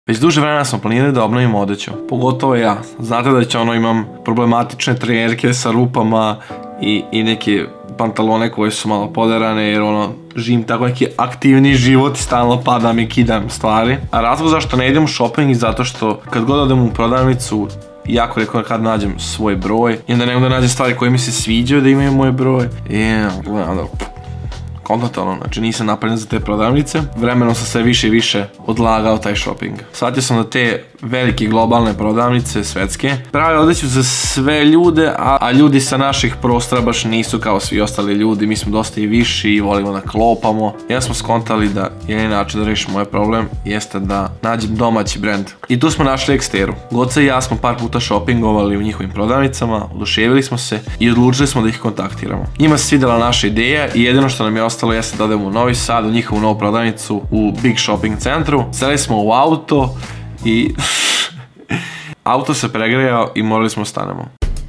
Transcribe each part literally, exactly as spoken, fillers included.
Već duže vremena smo planirali da obnovimo odeću, pogotovo ja. Znate da će ono imam problematične trenerke sa rupama i, i neke pantalone koje su malo poderane jer ono živim tako neki aktivni život i stalno padam i kidam stvari. A razlog zašto ne idem u shopping je zato što kad god odem u prodavnicu jako rekao kad nađem svoj broj i onda ne mogu da nađem stvari koje mi se sviđaju da imaju moj broj i gledam da kontatalno, znači nisam napravljen za te prodavnice. Vremenom sam sve više i više odlagao taj shopping. Shvatio sam da te velike globalne prodavnice, svetske, prave odeću za sve ljude, a, a ljudi sa naših prostora baš nisu kao svi ostali ljudi. Mi smo dosta i viši i volimo da klopamo. Ja smo skontali da jedini način da rešimo ovaj problem jeste da nađem domaći brend. I tu smo našli Eksteru. Goca i ja smo par puta shoppingovali u njihovim prodavnicama, oduševili smo se i odlučili smo da ih kontaktiramo. Njima se svidjela naša ideja i jedino što nam je ostalo jeste da odemo u Novi Sad, u njihovu novu prodavnicu u Big Shopping centru. Seli smo u auto i auto se pregrejao i morali smo stanemo.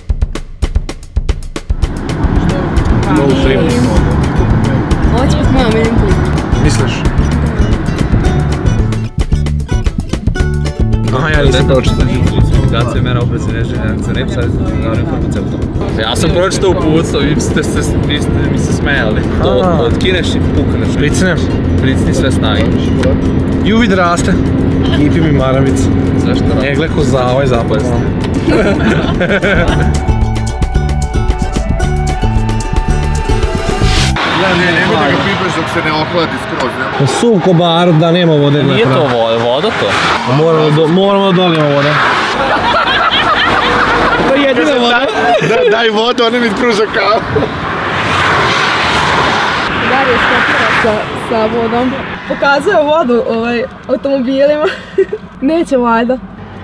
Ovo će biti moja miljenka. Misliš? Aha, ja nisam pročitao. Specifikacija mera oprezi neželjenica, ne pisali ste glavnim farmaceutom. Ja sam pročitao uputstvo, vi ste mi se smejali. To otkineš i pukneš. Pricnem? Pricni sve snage. I uvid raste. Kipi mi maramicu. Zašto raste? Egle ko za ovaj zapad. Nemoj da ga pipaš dok se ne ohladi skroz. Suv ko bar da nema vode. Nije to voda to? Moramo da dolijemo vode. To je jedina voda. Daj vodu, oni mi pruža kao. Darija skopira sa vodom. Pokazuje vodu automobilima. Neće valjda.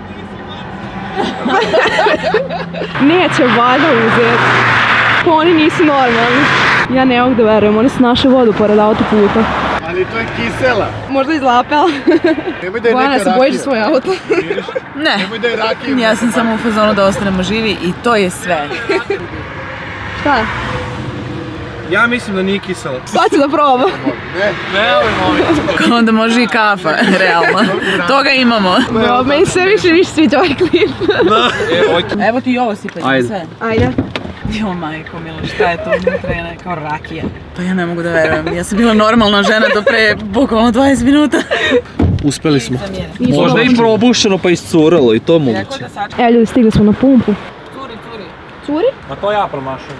Neće valjda uzeti. Pa oni nisu normalni. Ja ne mogu da verujem, oni su naše vodu pored autoputa. Ali to je kisela. Možda izlapela. Nemoj da je neka Bojana, rakija. se bojiš svoj auto? Ne, Nemoj da je rakija. ja sam samo u fazonu da ostanemo živi i to je sve. Šta? Ja mislim da nije kiselo. Šta ću da probam? Ne, ovo je molim. Onda može i kafa, realno. Toga imamo. Bro, meni sve više više sviđa ovaj klip. Evo ti i ovo sipanje, sve. Ajde. Jo, majko milo, šta je to unutra, je kao rakija. Pa ja ne mogu da verujem, ja sam bila normalna žena do pre bukvalno dvadeset minuta. Uspeli smo. Možda i probušeno pa iscuralo i to moguće. Evo ljudi, stigli smo na pumpu. Curi, curi. Curi? A to ja promašam.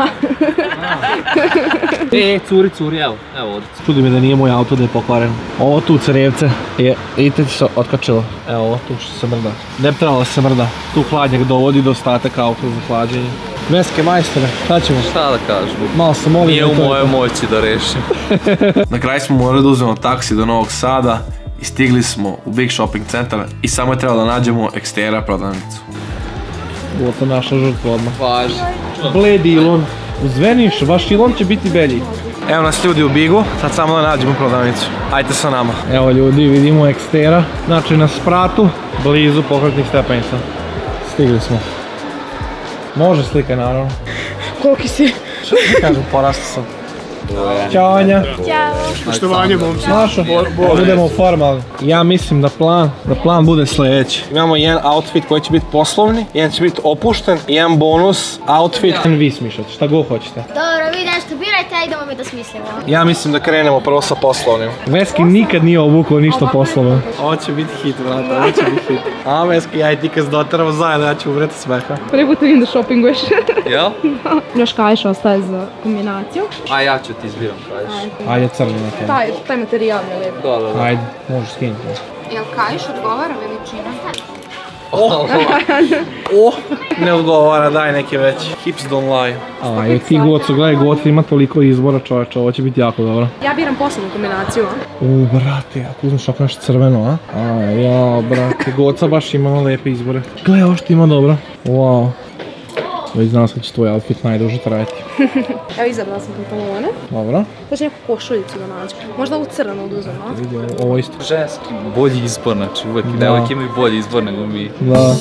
E, curi, curi, evo, evo ovdje. Čudi me da nije moj auto da je pokvaren. Ovo tu crevce je, vidite ti se otkačilo. Evo ovo tu što se mrda. Ne bi trebalo se mrda. Tu hladnjak dovodi do ostatak auta za hlađenje. Veske majstore, šta ćemo? Šta da kažem? Malo se molim. Nije u mojoj moći da rešim. Na kraju smo morali da uzmemo taksi do Novog Sada i stigli smo u Big Shopping centar i samo je trebalo da nađemo Ekstera prodavnicu. Ovo to naša žrtva odmah. Važi. Bledi Ilon. Uzveniš, vaš Ilon će biti belji. Evo nas ljudi u Bigu, sad samo da nađemo prodavnicu. Ajde sa nama. Evo ljudi, vidimo Ekstera. Znači na spratu, blizu pokretnih stepenica. Stigli smo. Može slika naravno. Koliki si? Što ti kažem, porastao sam. Ćao Anja. Ćao. Poštovanje, momci. Mašo, budemo formalni. Ja mislim da plan, da plan bude sljedeći. Imamo jedan outfit koji će biti poslovni, jedan će biti opušten, jedan bonus, outfit. Vi smišljate, šta god hoćete. Dobro, vi nešto birajte, a idemo mi da smislimo. Ja mislim da krenemo prvo sa poslovnim. Veski nikad nije obukao ništa poslovno. Ovo će biti hit, vrata, ovo će biti hit. A Veski, ja i ti kad se doteramo zajedno, ja ću umreti smeha. Prvi put vidim da shoppinguješ. Jel? Još kajš ostaje za kombinaciju. A ja ću ti izbiram kajš. Ajde crni na tebi. Taj, taj materijal je lijep. Da, da, da. Ajde, možeš skinuti. Jel kajš odgovara veličina? Oh, oh, ne odgovara, daj neki veći. Hips don't lie. Aj, ti Gocu, gledaj, Gocu ima toliko izbora čovječa, ovo će biti jako dobro. Ja biram poslovnu kombinaciju, a? U, brate, ako uzmeš ako nešto crveno, a? A, ja, brate, Goca baš ima lepe izbore. Gledaj, ovo što ima dobro. Wow. Već znam sad će tvoj outfit najduže trajati. Evo izabrala sam pantalone. Dobro. Hoće neku košuljicu da nađem. Možda ovu crvenu oduzem, a? Vidi, ovo isto. Ženski bolji izbor, znači uvijek devojke imaju bolji izbor nego mi. Da.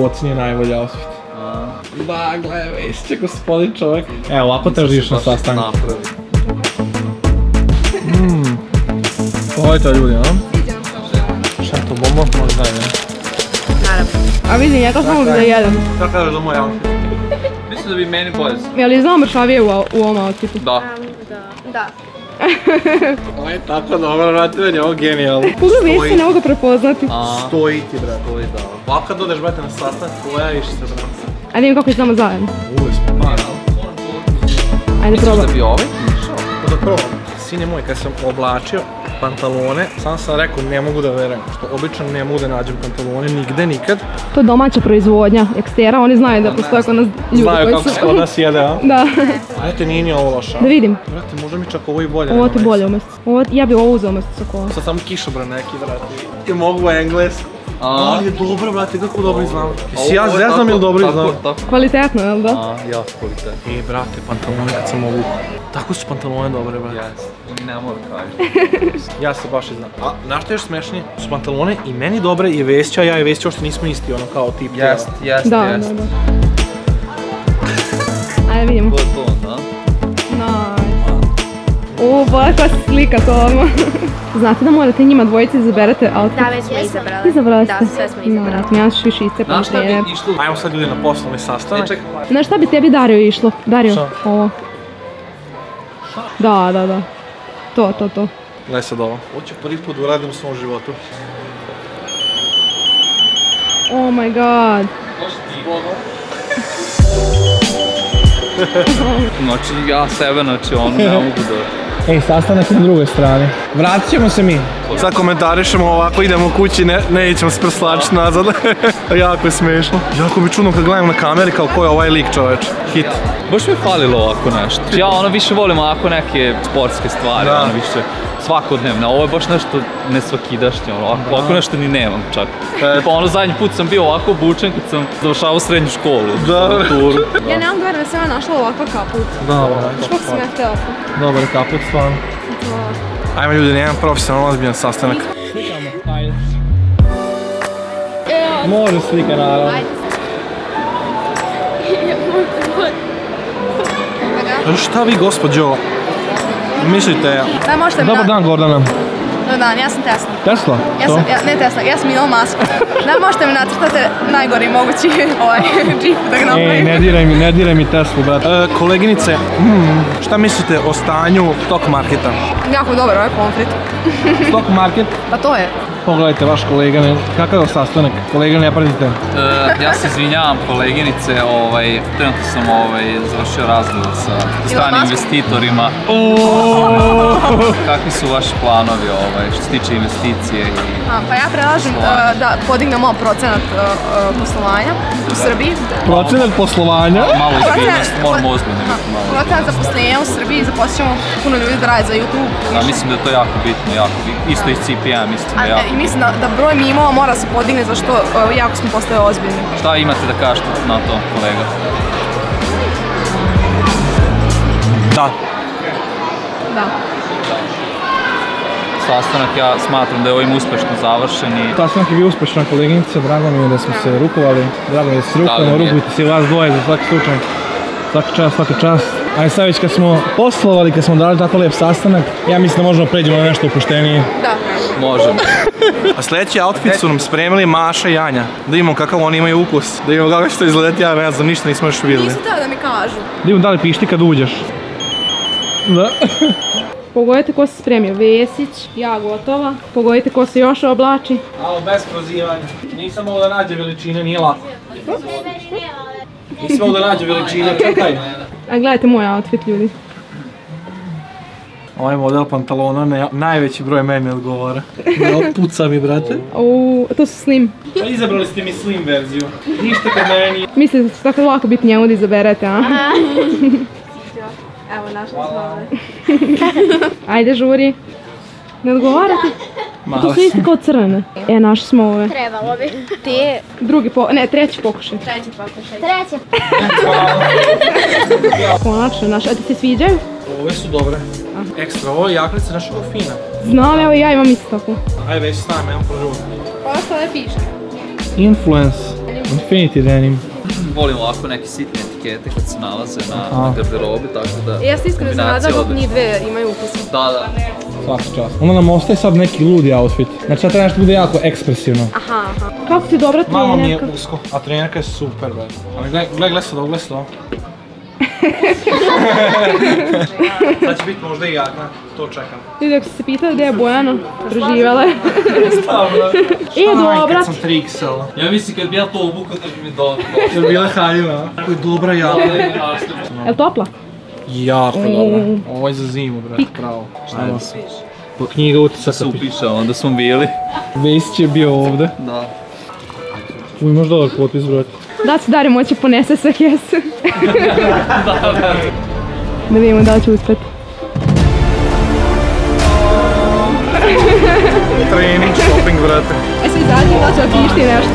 pocinje najbolji outfit. Da, gledaj, već će gospodin čovjek. Evo, ovako tržiš na sastanku. Mmm. Ovo je to ljudi, a? Šta je to, bomba? Možda je, ne? A vidi, njega samo da jedem. Šta kažeš za moj outfit? Mislim da bi meni bolje. Je li znao mršavije u, u ovom outfitu? Da. Da. Ovo je tako dobro, brate, meni je ovo genijalno. Kuga već se ne mogu prepoznati. Stoji ti, brate. Stoji, da. Ovako kad odeš, brate, na sastanak, tvoja iš se, brate. A vidim kako znamo zajedno. Uvijek smo para. Ajde probaj. Misliš da bi ovaj? Da probam. Sine moj, kad sam oblačio pantalone, sam sam rekao ne mogu da verujem, što obično ne mogu da nađem pantalone nigde, nikad. To je domaća proizvodnja, ekstera, oni znaju da postoje kod nas ljudi Znaju koji kako su... se kod nas jede, a? Da. Ajte, nije ni ovo loša. Da vidim. Brate, možda mi čak ovo i bolje. Ovo ti bolje umjesto. Ovo, ja bi ovo uzeo umjesto sakola. Sad samo kišobran neki, brate. I mogu engleski. Ali je dobro, brate, kako dobro znam. Jesi ja zeznam ili dobro znam? Kvalitetno, jel da? A, jako kvalitetno. Ej, brate, pantalone kad sam ovu. Tako su pantalone dobre, brate. Jes, ne mogu kažem. Ja se baš i znam. A, znaš što je još smešnije? Su pantalone i meni dobre i Vesća, ja i Vesća što nismo isti, ono kao tip. Jest, jest, Da, jest. da, da. Ajde vidimo. To je to, da? Nice. O, bolje koja se slika to odmah. Znate da morate njima dvojici izaberete outfit? Da, već smo izabrali. Izabrali ste? Da, sve smo izabrali. No, ja ću više iscepan Znaš šta trener. bi išlo? Ajmo sad ljudi na poslovni sastanak. E, čekaj. Znaš šta bi tebi Dario išlo? Dario, Šta? ovo. Da, da, da. To, to, to. Gledaj sad ovo. Ovo ću prvi put uradim u svom životu. Oh my god. Znači ja sebe, znači ono ne mogu da... Ej, sastanak na drugoj strani. Vratit ćemo se mi. Sad komentarišemo ovako, idemo kući, ne, ne ićemo s prslačiti nazad. Jako je smiješno. Jako mi čudno kad gledam na kameri kao ko je ovaj lik, čoveč. Hit. Baš mi je falilo ovako nešto. Ja ono više volim ovako neke sportske stvari, Da. ono više svakodnevno. Ovo je baš nešto nesvakidašnje, ono, ovako, ovako nešto ni nemam čak. E. Pa ono zadnji put sam bio ovako obučen kad sam završavao srednju školu. Da. na turu. Ja nemam da da sam ja našla ovakav kaput. Dobro. Što sam ja htjela? Dobar kaput, stvarno. Ajmo ljudi, nemam profesionalno ozbiljan sastanak. Slikamo, ajde. Može slika, naravno. Šta vi, gospođo, mislite? Da, možete mi Dobar na... dan, Gordana. Dobar dan, ja sam Tesla. Tesla? Ja sam, ja, ne Tesla, ja sam Elon Musk. Da, možete mi nacrtati najgori mogući ovaj džip da ga Ej, napravim. ne diraj mi, ne diraj mi Teslu, brate. E, koleginice, hmm, šta mislite o stanju stock marketa? Jako dobar ovaj pomfrit. Stock market, Pa to je. pogledajte vaš kolega, ne, kakav je sastanak? Kolega, ne pratite. E, ja se izvinjavam koleginice, ovaj, trenutno sam ovaj, završio razgovor sa stranim Musk? investitorima. Kakvi su vaši planovi ovaj, što se tiče investicije i... A, pa ja predlažem uh, da podignemo procenat uh, uh, poslovanja u Srbiji. Procenat poslovanja? Malo izbiljnost, Procenat- moramo ozbiljno biti malo. Procenat zaposlenja u Srbiji, zaposlit ćemo puno ljudi da rade za YouTube. Da, mislim da je to jako bitno, jako bitno. Isto i C P M, mislim da A, je jako I mislim da, da broj mimova mora se podigne zašto uh, jako smo postali ozbiljni. Šta imate da kažete na to, kolega? Da. Da. Sastanak, ja smatram da je ovim uspešno završen i... Sastanak je bio uspešan, koleginice, drago mi je da smo se rukovali, drago mi je da se rukujemo, Drago mi je. rukujte se vas dvoje za svaki slučaj. Svaki čas, svaki čas. Ajde sad već kad smo poslovali, kad smo dali tako lijep sastanak, ja mislim da možemo pređemo na nešto opuštenije. Da. Možemo. A sljedeći outfit su nam spremili Maša i Anja. Da imamo kakav oni imaju ukus. Da imamo kako će to izgledati, ja ne znam, ništa nismo još vidjeli. Nisu teo da mi kažu. Da imamo da li pišti kad uđeš. Da. Pogodite ko se spremio, Vesić, ja gotova. Pogodite ko se još oblači. Alo, bez prozivanja. Nisam mogu da nađe veličine, nije lako. Nisam mogu da nađe veličine, čekaj. A gledajte moj outfit, ljudi. Ovaj model pantalona ne, najveći broj meni odgovara. Ne puca mi, brate. O, to su slim. Pa izabrali ste mi slim verziju. Ništa kad meni. Mislite da će tako lako biti njemu da izaberete, a? Evo, našla smo ovaj. Ajde, žuri. Ne odgovarate? To su isti kao crvene. E, našli smo ove. Trebalo bi. Ti Drugi po... ne, treći pokušaj. Treći pokušaj. treće. Konačno, naš. A ti se sviđaju? Ove su dobre. Ekstra, ovo je jaklica naša fina. Znam, evo i ja imam isto tako. Ajde već s nama, imam prožuvu. Ovo što ne piše. Influence. Infinity denim. Volim ovako neke sitne etikete kad se nalaze na, na garderobi, tako da... Ja sam iskreno iznenadila dok njih dve imaju ukus. Da, da. Svaki čas. Onda nam ostaje sad neki ludi outfit. Znači sad treba nešto bude jako ekspresivno. Aha, aha. Kako ti dobra trenerka? Malo mi je usko, a trenerka je super, bre. Ali gledaj, gledaj, gledaj sad ovo, gledaj sad ovo. Sad će biti možda i jaka, to čekam. Vidi, ako si se pitali gdje je Bojana, preživjela je. Stavno. E, dobra. Kad sam tri iks el. Ja mislim kad bi ja to obukao da bi mi do... Je li bila haljina? Kako je dobra jaka. Je li topla? Jako dobro. Ovo je za zimu, bre, pravo. Šta nosi? Knjiga utisak. Se upiše, onda smo bili. Vesić je bio ovde. Da. Uj, možda dobar potpis, brojati. Da se Dario moće ponese sve kesu. Da vidimo da li će uspjeti. Trening, shopping, brate. E sad izađem da će da pišti nešto.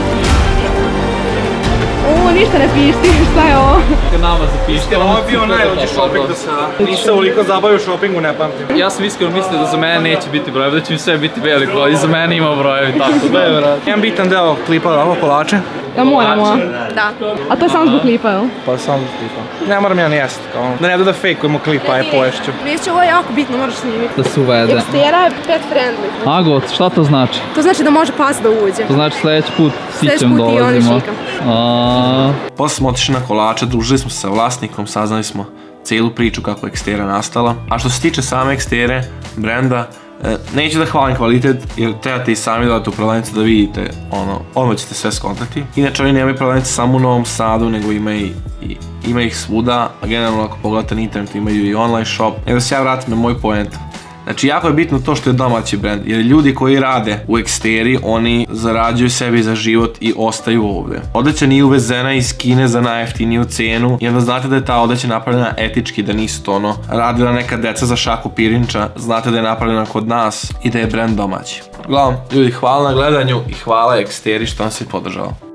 O, ništa ne pišti, šta je ovo? Kad nama zapišite... Ovo je bio najluđi shopping do sada. Nisam ovoliko zabavio u shoppingu, ne pamtim. Ja sam iskreno mislio da za mene neće biti brojevi, da će mi sve biti veliko, i za mene ima brojevi, tako da. Sve, brate. Jedan bitan deo klipa, da, ovo kolače. Da moramo, a? Da. A to je samo zbog klipa, jel? Pa samo zbog klipa. Ne moram ja ni jest, kao. Da ne da da fejkujemo klipa, je poješću. Vidiš, ovo je jako bitno, moraš snimiti. Da se uvede. Ekstera je pet friendly. Agot, šta to znači? To znači da može pas da uđe. To znači sljedeći put Sljedeći sićem put i oni dolazimo. šikam. A, Posle smo otišli na kolače, družili smo se sa vlasnikom, saznali smo cijelu priču kako je Ekstera nastala. A što se tiče same Ekstere, brenda, e, neću da hvalim kvalitet jer trebate i sami dodati u prodavnicu da vidite, ono, odmah ćete sve skontati. Inače oni nemaju prodavnice samo u Novom Sadu, nego ima, i, i, ima ih svuda, a generalno ako pogledate na internetu imaju i online shop. Nego da se ja vratim na moj point. Znači, jako je bitno to što je domaći brend, jer ljudi koji rade u Eksteri, oni zarađuju sebi za život i ostaju ovdje. Odeća nije uvezena iz Kine za najjeftiniju cenu i onda znate da je ta odeća napravljena etički, da nisu to ono radila neka deca za šaku pirinča, znate da je napravljena kod nas i da je brend domaći. Uglavnom, ljudi, hvala na gledanju i hvala Eksteri što nas je podržao.